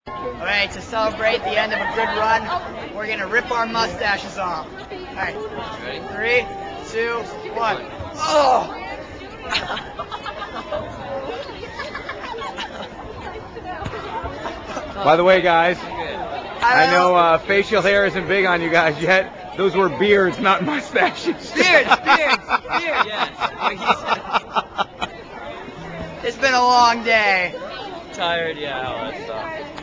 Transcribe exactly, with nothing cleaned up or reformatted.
Alright, to celebrate the end of a good run, we're going to rip our mustaches off. Alright, three, two, one. Oh! By the way, guys, I know uh, facial hair isn't big on you guys yet. Those were beards, not mustaches. Beards, beards, beards. Yes. It's been a long day. Tired, yeah, all that stuff.